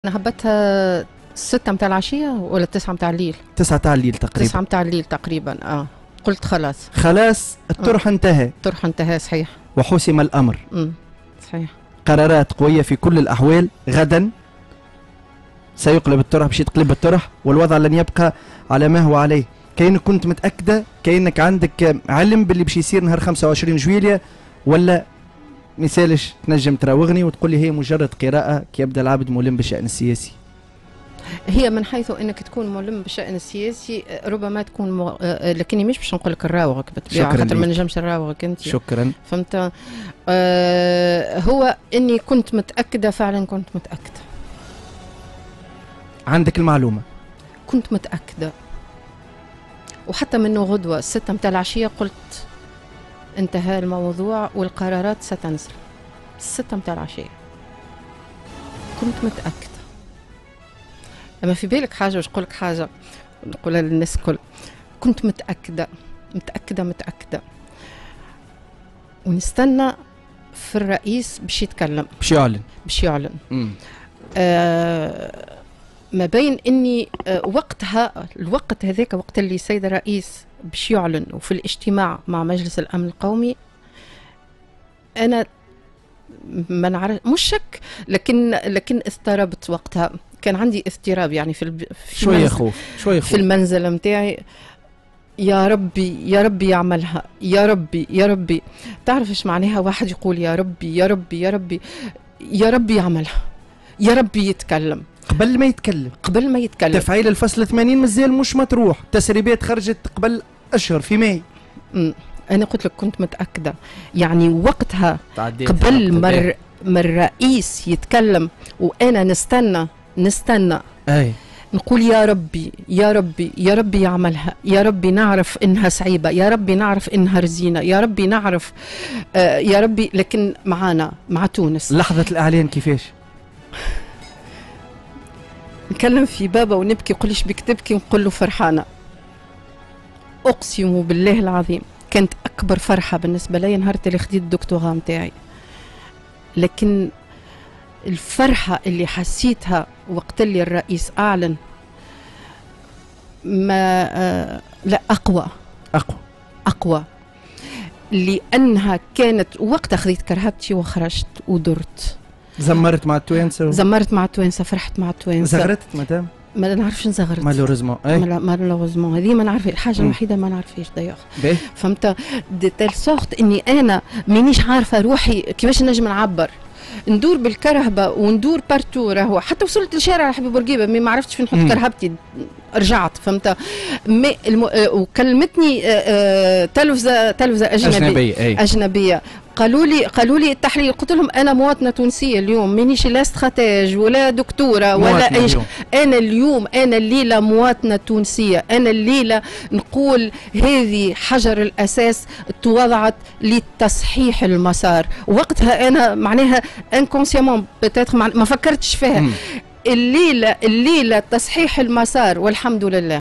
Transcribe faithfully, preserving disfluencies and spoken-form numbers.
أنا هبتها ستة متاع العشية ولا تسعة متاع الليل؟ تسعة متاع الليل تقريبا. تسعة متاع الليل تقريبا. اه قلت خلاص خلاص الطرح آه. انتهى. الطرح انتهى صحيح. وحسم الأمر. امم صحيح. قرارات قوية في كل الأحوال. غدا سيقلب الطرح، باش يتقلب الطرح والوضع لن يبقى على ما هو عليه. كأنك كنت متأكدة، كأنك عندك علم باللي باش يصير نهار خمسة وعشرين جويلية، ولا مثالش تنجم تراوغني وتقول لي هي مجرد قراءة كي يبدا العبد ملم بالشأن السياسي؟ هي من حيث انك تكون ملم بالشأن السياسي ربما تكون مغ... لكني مش باش نقول لك نراوغك بالطبيعه، خاطر ما نجمش نراوغك انت. شكرا. فهمت. آه هو اني كنت متاكده، فعلا كنت متاكده. عندك المعلومه؟ كنت متاكده، وحتى منه غدوه الستة متاع العشيه قلت انتهى الموضوع والقرارات ستنزل. الستة متاع العشيه كنت متاكده. أما في بالك حاجة وش نقول لك حاجة نقولها للناس الكل، كنت متأكدة متأكدة متأكدة، ونستنى في الرئيس باش يتكلم، باش يعلن باش يعلن آه ما بين إني آه وقتها الوقت هذاك وقت اللي السيد الرئيس باش يعلن وفي الاجتماع مع مجلس الأمن القومي، أنا ما نعرف مش شك، لكن لكن اضطربت وقتها، كان عندي اضطراب يعني في, الب... في شويه خوف شويه خوف في المنزل نتاعي. يا ربي يا ربي يعملها، يا ربي يا ربي. تعرف ايش معناها واحد يقول يا ربي يا ربي يا ربي يا ربي يعملها، يا ربي يتكلم قبل ما يتكلم قبل ما يتكلم. تفعيل الفصل ثمانين مازال مش مطروح، تسريبات خرجت قبل اشهر في ماي. امم انا قلت لك كنت متاكده، يعني وقتها قبل ما ما الرئيس يتكلم وانا نستنى نستنى اي نقول يا ربي يا ربي يا ربي يعملها، يا ربي نعرف انها صعيبه، يا ربي نعرف انها رزينه، يا ربي نعرف آه يا ربي. لكن معانا مع تونس لحظه الاعلان كيفاش؟ نكلم في بابا ونبكي، يقول ليش بك تبكي؟ نقول له فرحانه. اقسم بالله العظيم كانت اكبر فرحه بالنسبه لي نهار اللي خديت الدكتوراه نتاعي، لكن الفرحة اللي حسيتها وقت اللي الرئيس أعلن ما آه لا أقوى أقوى أقوى، لأنها كانت وقتها خذيت كرهبتي وخرجت ودرت. زمرت مع التوانسة و... زمرت مع التوانسة، فرحت مع التوانسة. زغرت مدام؟ ما نعرفش نزغرت مالوريزمون. مالوريزمون هذه ما نعرف، الحاجة الوحيدة ما نعرفش دايوغ. فهمت دي تيل سورت اني انا مانيش عارفة روحي كيفاش نجم نعبر، ندور بالكرهبه وندور بارتو، راهو حتى وصلت لشارع حبيب بورقيبه ما عرفتش فين نحط كرهبتي، رجعت. فهمت. الم... وكلمتني تلفزه تلفزه اجنبيه اجنبيه, أجنبية. قالوا لي قالوا لي التحليل، قلت لهم انا مواطنه تونسيه اليوم، مانيش لا استراتيج ولا دكتوره ولا اي شيء، انا اليوم انا الليله مواطنه تونسيه، انا الليله نقول هذه حجر الاساس توضعت لتصحيح المسار. وقتها انا معناها انكونسيامون بتاتر ما فكرتش فيها. الليله الليله تصحيح المسار والحمد لله.